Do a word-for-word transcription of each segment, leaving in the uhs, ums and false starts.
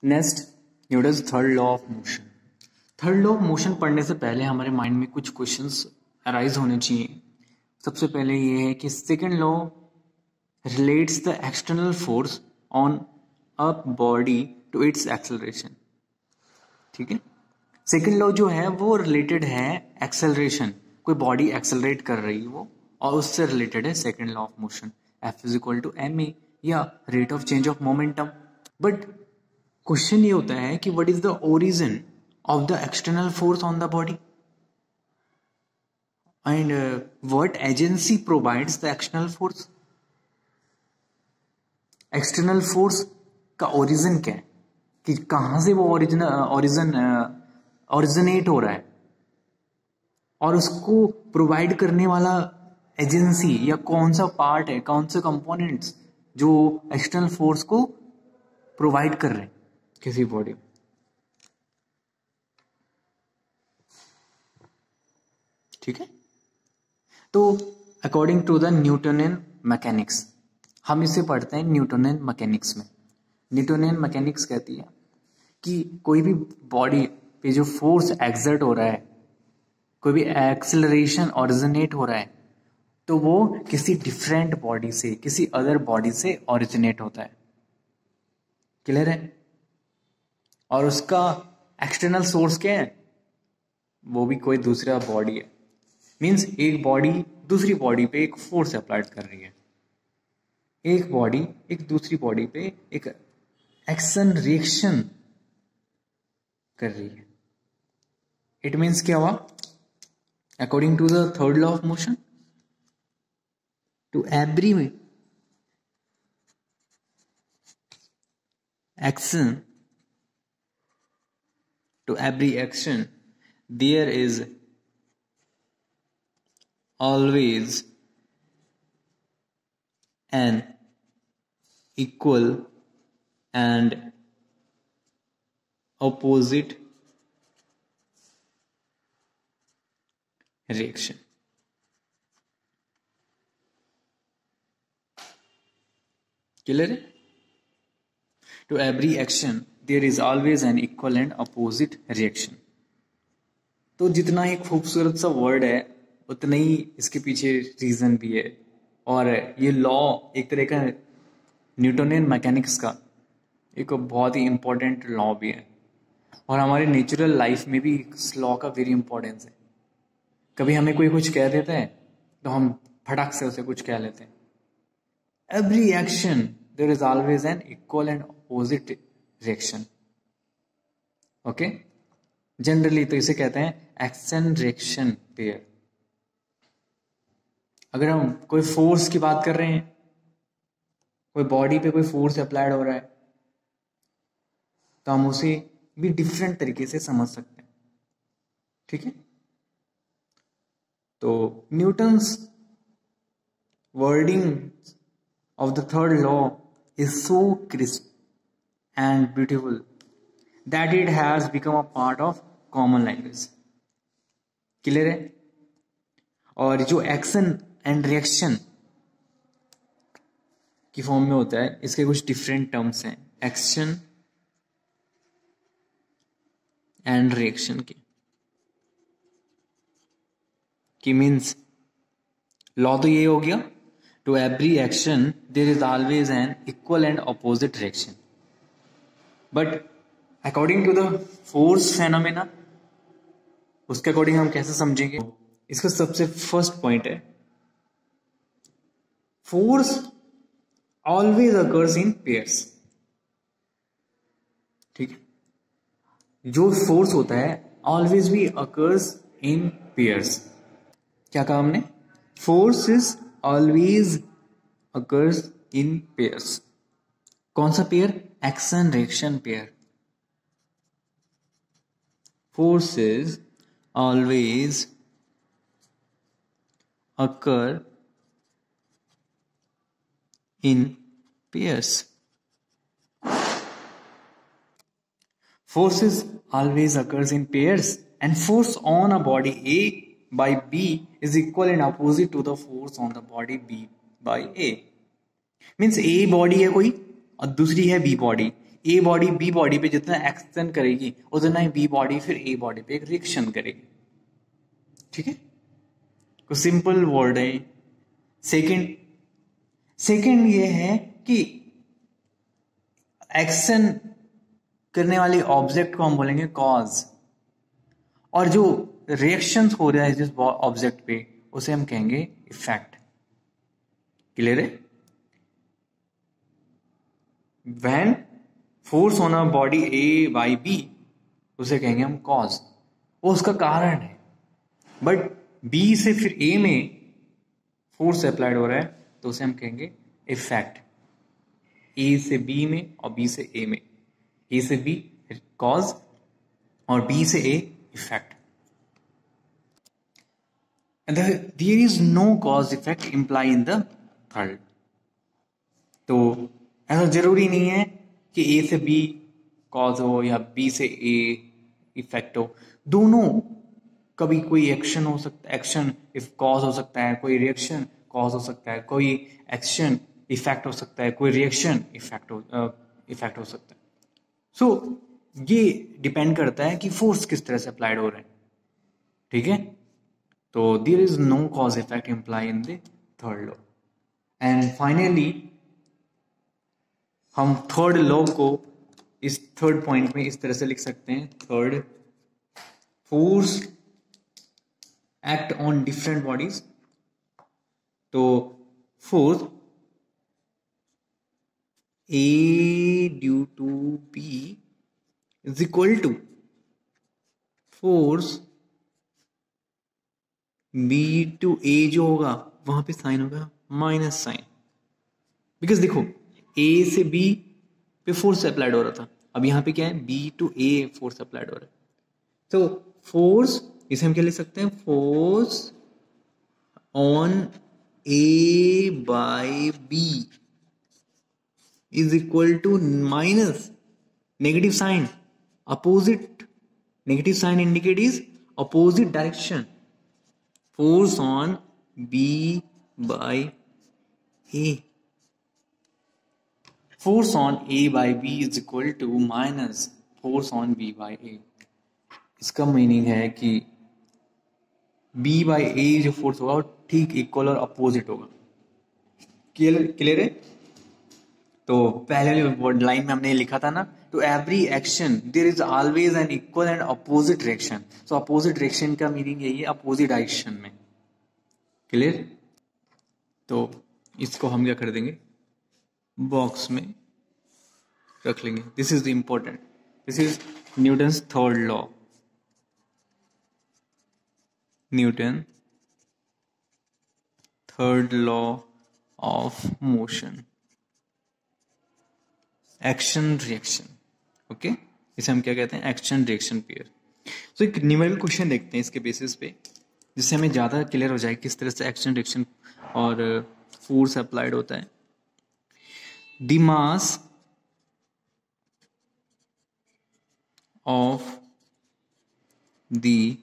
Next Newton's third law of motion. Third law of motion पढ़ने से पहले हमारे माइंड में कुछ क्वेश्चंस अराइज होने चाहिए। सबसे पहले ये है कि second law relates the external force on a body to its acceleration. ठीक है, सेकेंड लॉ जो है वो रिलेटेड है एक्सेलरेशन, कोई बॉडी एक्सेलरेट कर रही है वो, और उससे रिलेटेड है second law of motion, F is equal to M A या rate of change of momentum. But question ये होता है कि what is the origin of the external force on the body and what agency provides the external force. External force का origin क्या है, कि कहां से वो ओरिजिन ओरिजिन ओरिजिनेट हो रहा है, और उसको प्रोवाइड करने वाला एजेंसी या कौन सा पार्ट है, कौन से कंपोनेंट्स जो एक्सटर्नल फोर्स को प्रोवाइड कर रहे हैं किसी बॉडी में। ठीक है, तो according to the Newtonian mechanics, हम इसे पढ़ते हैं न्यूटोनियन मैकेनिक्स में। न्यूटोनियन मैकेनिक्स कहती है कि कोई भी बॉडी पे जो फोर्स एक्सर्ट हो रहा है, कोई भी एक्सेलरेशन ओरिजिनेट हो रहा है, तो वो किसी डिफरेंट बॉडी से, किसी अदर बॉडी से ओरिजिनेट होता है। क्लियर है? और उसका एक्सटर्नल सोर्स क्या है, वो भी कोई दूसरा बॉडी है। मींस एक बॉडी दूसरी बॉडी पे एक फोर्स अप्लाइड कर रही है, एक बॉडी एक दूसरी बॉडी पे एक एक्शन रिएक्शन कर रही है। इट मीन्स क्या हुआ, according to the third law of motion, to every action to every action there is always an equal and opposite reaction. Clear है? To every action there is always an equal and opposite reaction. तो जितना ही खूबसूरत सा word है उतना ही इसके पीछे reason भी है, और ये लॉ एक तरह का न्यूटोनियन मैकेनिक्स का एक बहुत ही इंपॉर्टेंट लॉ भी है, और हमारे नेचुरल लाइफ में भी इस लॉ का वेरी इंपॉर्टेंस है। कभी हमें कोई कुछ कह देता है तो हम फटाक से उसे कुछ कह लेते हैं। Every action there is always an equal and opposite reaction. Okay, generally तो इसे कहते हैं एक्शन रिएक्शन पेयर। अगर हम कोई फोर्स की बात कर रहे हैं, कोई बॉडी पे कोई फोर्स अप्लाइड हो रहा है, तो हम उसे भी डिफरेंट तरीके से समझ सकते हैं। ठीक है, तो Newton's wording of the third law is so crisp and beautiful that it has become a part of common language. Clear है? और जो एक्शन एंड रिएक्शन की फॉर्म में होता है, इसके कुछ डिफरेंट टर्म्स हैं, एक्शन एंड रिएक्शन के कि मीन्स लॉ तो ये हो गया, to every action there is always an equal and opposite reaction. But according to the force phenomena, उसके अकॉर्डिंग हम कैसे समझेंगे? इसका सबसे फर्स्ट पॉइंट है, force always occurs in pairs. ठीक है, जो फोर्स होता है ऑलवेज भी अकर्स इन पेयर्स। क्या कहा हमने? Force is always occurs in pairs. कौन सा pair? Action reaction pair. Forces always occur in pairs. Forces always occurs in pairs, and force on a body A by B is equal and opposite to the force on the body B by A. Means A body है कोई और दूसरी है B body, A body B body पे जितना action करेगी उतना ही B body फिर ए बॉडी पे एक रिएक्शन करेगी। ठीक है, तो सिंपल वर्ड है। सेकंड सेकंड ये है कि एक्शन करने वाले ऑब्जेक्ट को हम बोलेंगे कॉज, और जो रिएक्शंस हो रहा है जिस ऑब्जेक्ट पे उसे हम कहेंगे इफेक्ट। क्लियर है? When force on a body A by B उसे कहेंगे हम कॉज, वो उसका कारण है। बट बी से फिर ए में फोर्स अप्लाइड हो रहा है तो उसे हम कहेंगे इफेक्ट। ए से बी में और बी से ए में, ए से बी कॉज और बी से A effect. And there is no cause effect imply in the third। तो ऐसा जरूरी नहीं है कि ए से बी कॉज हो या बी से ए इफेक्ट हो, दोनों कभी कोई एक्शन हो सकता है, एक्शन इफ कॉज हो सकता है, कोई रिएक्शन कॉज हो सकता है, कोई एक्शन इफेक्ट हो सकता है, कोई रिएक्शन इफेक्ट हो इफेक्ट हो सकता है। सो so, ये डिपेंड करता है कि फोर्स किस तरह से अप्लाइड हो रहे हैं। ठीक है, तो there is no cause effect imply in the third law. And finally हम थर्ड लॉ को इस थर्ड पॉइंट में इस तरह से लिख सकते हैं। Third, force act on different bodies. तो force A due to B is equal to force B to A जो होगा वहां पे साइन होगा माइनस साइन, बिकॉज देखो ए से बी पे फोर्स अप्लाइड हो रहा था, अब यहां पे क्या है, B to A force applied हो रहा है। तो फोर्स इसे हम क्या लिख सकते हैं, force on A by B is equal to minus negative sign, opposite negative sign indicate is opposite direction, force on B by A, force on A by B is equal to minus force on B by A. इसका meaning है कि B by ए जो force होगा वो ठीक equal और opposite होगा। Clear clear है? तो पहले वर्ड लाइन में हमने लिखा था ना, to every action there is always an equal and opposite reaction. So opposite reaction का मीनिंग यही है, अपोजिट डायरेक्शन में। क्लियर? तो इसको हम क्या कर देंगे, बॉक्स में रख लेंगे। This is the important, this is Newton's third law. Newton third law of motion, action reaction. Okay, इसे हम क्या कहते हैं, एक्शन रिएक्शन पेयर। तो एक न्यूमेरिकल क्वेश्चन देखते हैं इसके बेसिस पे, जिससे हमें ज्यादा क्लियर हो जाए किस तरह से एक्शन रिएक्शन और फोर्स अप्लाइड होता है। द मास ऑफ द,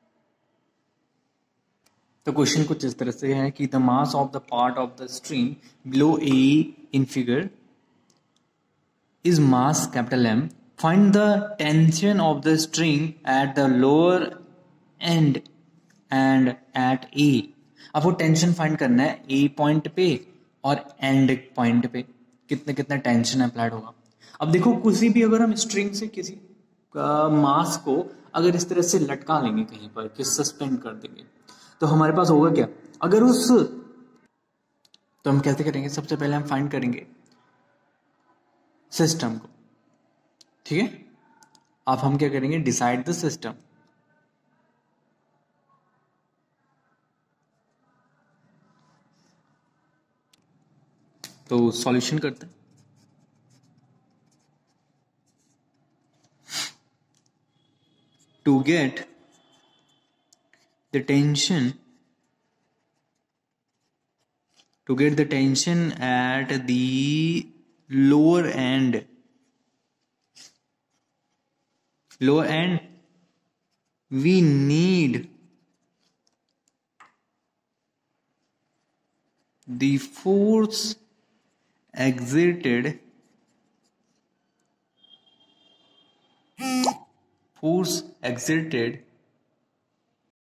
तो क्वेश्चन कुछ इस तरह से है कि the mass of the part of the string below A in figure is mass capital M. Find the tension of the string at the lower end and at A. अब वो tension find करना है A point पे और and point पे, कितना कितना tension applied होगा। अब देखो किसी भी अगर हम स्ट्रिंग से किसी मास को अगर इस तरह से लटका लेंगे कहीं पर, कि सस्पेंड कर देंगे, तो हमारे पास होगा क्या, अगर उस, तो हम कैसे करेंगे, सबसे पहले हम फाइंड करेंगे सिस्टम को। ठीक है, अब हम क्या करेंगे, डिसाइड द सिस्टम। तो सॉल्यूशन करते हैं। To get the tension, to get the tension at the lower end, lower end we need the force exerted force exerted